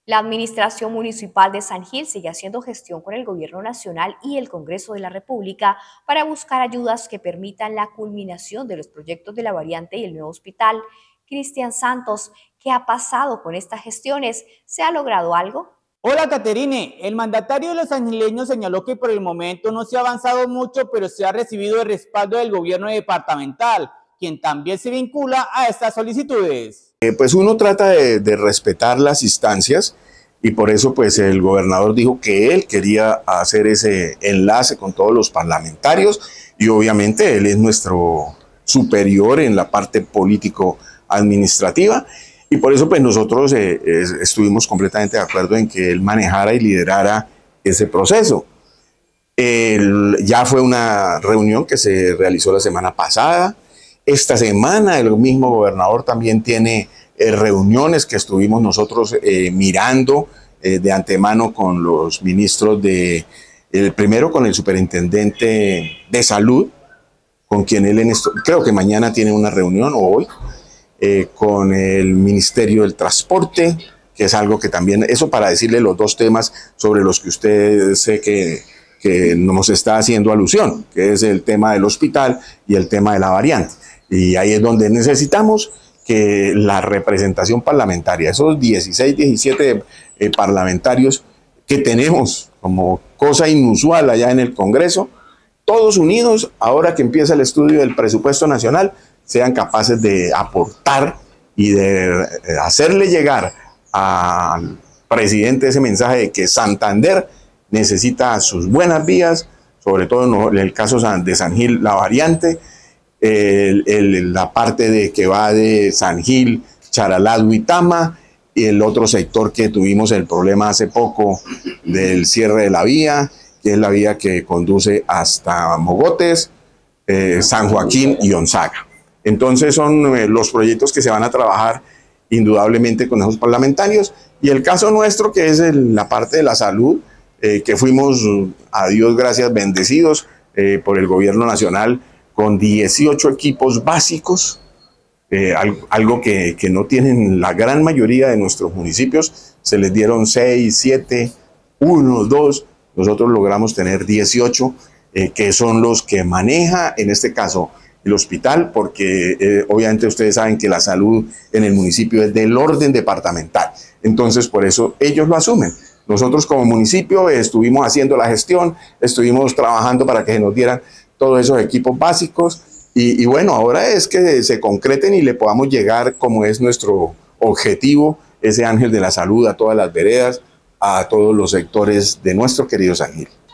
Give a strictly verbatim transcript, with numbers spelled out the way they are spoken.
La Administración Municipal de San Gil sigue haciendo gestión con el Gobierno Nacional y el Congreso de la República para buscar ayudas que permitan la culminación de los proyectos de la variante y el nuevo hospital. Cristian Santos, ¿qué ha pasado con estas gestiones? ¿Se ha logrado algo? Hola, Caterine. El mandatario de los sangileños señaló que por el momento no se ha avanzado mucho, pero se ha recibido el respaldo del gobierno departamental, quien también se vincula a estas solicitudes. Eh, pues uno trata de, de respetar las instancias y por eso pues el gobernador dijo que él quería hacer ese enlace con todos los parlamentarios y obviamente él es nuestro superior en la parte político-administrativa y por eso pues nosotros eh, estuvimos completamente de acuerdo en que él manejara y liderara ese proceso. El, ya fue una reunión que se realizó la semana pasada. Esta semana el mismo gobernador también tiene eh, reuniones que estuvimos nosotros eh, mirando eh, de antemano con los ministros de, el primero con el superintendente de salud, con quien él en esto, creo que mañana tiene una reunión o hoy, eh, con el Ministerio del Transporte, que es algo que también, eso para decirle los dos temas sobre los que usted sé que, que nos está haciendo alusión, que es el tema del hospital y el tema de la variante. Y ahí es donde necesitamos que la representación parlamentaria, esos dieciséis, diecisiete eh, parlamentarios que tenemos como cosa inusual allá en el Congreso, todos unidos, ahora que empieza el estudio del presupuesto nacional, sean capaces de aportar y de hacerle llegar al presidente ese mensaje de que Santander necesita sus buenas vías, sobre todo en el caso de San Gil, la variante, El, el, la parte de que va de San Gil, Charalá, Duitama, y el otro sector que tuvimos el problema hace poco del cierre de la vía, que es la vía que conduce hasta Mogotes, eh, San Joaquín y Onzaga. Entonces son eh, los proyectos que se van a trabajar indudablemente con esos parlamentarios, y el caso nuestro que es el, la parte de la salud, eh, que fuimos, a Dios gracias, bendecidos eh, por el gobierno nacional, con dieciocho equipos básicos, eh, algo, algo que, que no tienen la gran mayoría de nuestros municipios. Se les dieron seis, siete, uno, dos, nosotros logramos tener dieciocho, eh, que son los que maneja, en este caso, el hospital, porque eh, obviamente ustedes saben que la salud en el municipio es del orden departamental, entonces por eso ellos lo asumen. Nosotros como municipio eh, estuvimos haciendo la gestión, estuvimos trabajando para que se nos dieran todos esos equipos básicos y, y bueno, ahora es que se concreten y le podamos llegar, como es nuestro objetivo, ese ángel de la salud a todas las veredas, a todos los sectores de nuestro querido San Gil.